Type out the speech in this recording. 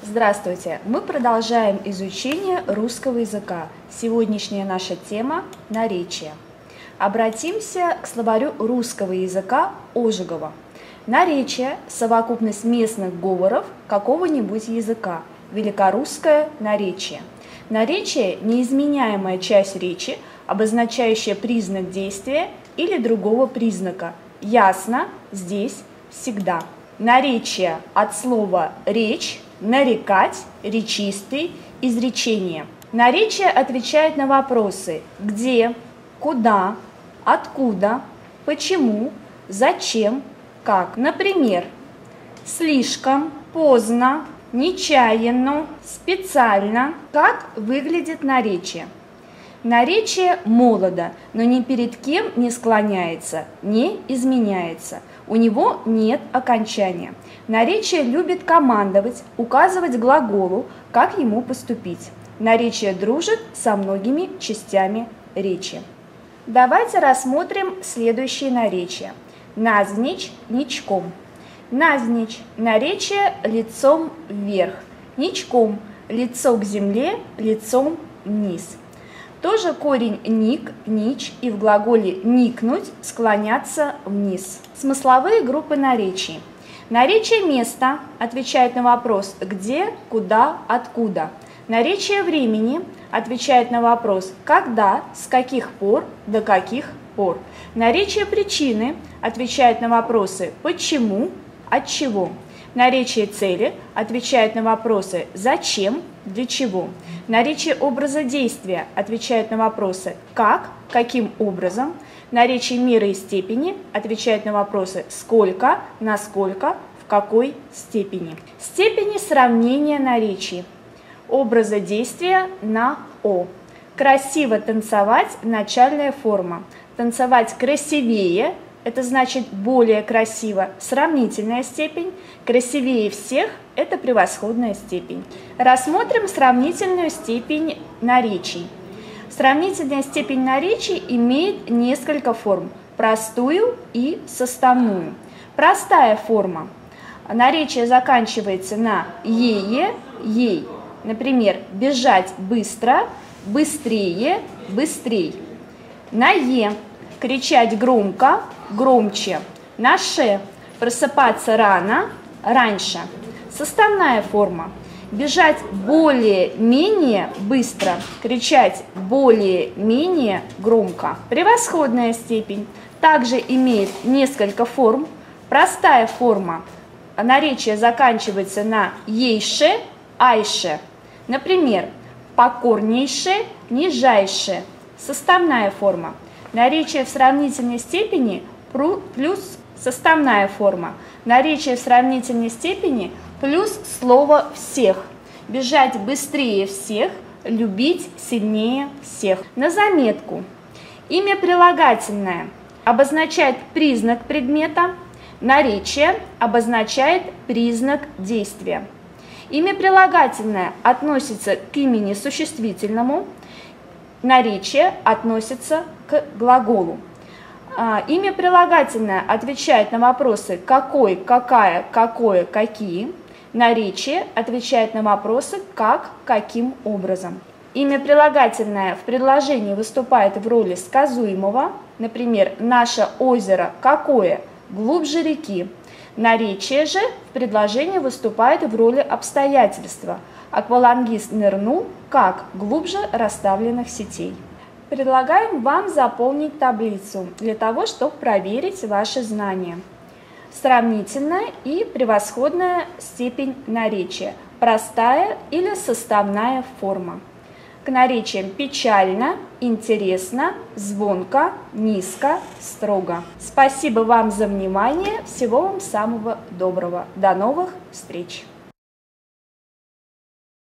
Здравствуйте! Мы продолжаем изучение русского языка. Сегодняшняя наша тема – наречие. Обратимся к словарю русского языка Ожегова. Наречие – совокупность местных говоров какого-нибудь языка. Великорусское наречие. Наречие – неизменяемая часть речи, обозначающая признак действия или другого признака. Ясно, здесь, всегда. Наречие от слова «речь», нарекать, речистый, изречение. Наречие отвечает на вопросы где, куда, откуда, почему, зачем, как. Например, слишком, поздно, нечаянно, специально. Как выглядит наречие? Наречие молодо, но ни перед кем не склоняется, не изменяется. У него нет окончания. Наречие любит командовать, указывать глаголу, как ему поступить. Наречие дружит со многими частями речи. Давайте рассмотрим следующие наречия. Назничь, ничком. Назничь – наречие лицом вверх. Ничком – лицо к земле, лицом вниз. Тоже корень ник, нич и в глаголе никнуть – склоняться вниз. Смысловые группы наречий. Наречие места отвечает на вопрос где, куда, откуда. Наречие времени отвечает на вопрос когда, с каких пор, до каких пор. Наречие причины отвечает на вопросы почему, от чего. Наречие цели отвечает на вопросы зачем, для чего. Наречие образа действия отвечает на вопросы как, каким образом. Наречие меры и степени отвечает на вопросы сколько, насколько, в какой степени. Степени сравнения наречий. Образа действия на «о». Красиво танцевать – начальная форма. Танцевать красивее – это значит более красиво, сравнительная степень. Красивее всех – это превосходная степень. Рассмотрим сравнительную степень наречий. Сравнительная степень наречий имеет несколько форм – простую и составную. Простая форма. Наречие заканчивается на «ее», «ей». Например, бежать быстро, быстрее, быстрей. На «е» кричать громко, громче. На «ше» просыпаться рано, раньше. Составная форма. Бежать более-менее быстро, кричать более-менее громко. Превосходная степень также имеет несколько форм. Простая форма. Наречие заканчивается на «ейше», «айше». Например, покорнейше, нижайше. Составная форма. Наречие в сравнительной степени плюс составная форма. Наречие в сравнительной степени плюс слово «всех». Бежать быстрее всех, любить сильнее всех. На заметку. Имя прилагательное обозначает признак предмета. Наречие обозначает признак действия. Имя прилагательное относится к имени существительному. Наречие относится к глаголу. Имя прилагательное отвечает на вопросы какой, какая, какое, какие. Наречие отвечает на вопросы как, каким образом. Имя прилагательное в предложении выступает в роли сказуемого. Например, наше озеро какое? Глубже реки. Наречие же в предложении выступает в роли обстоятельства. Аквалангист нырнул как глубже расставленных сетей. Предлагаем вам заполнить таблицу для того, чтобы проверить ваши знания. Сравнительная и превосходная степень наречия. Простая или составная форма. К наречиям печально, интересно, звонко, низко, строго. Спасибо вам за внимание. Всего вам самого доброго. До новых встреч!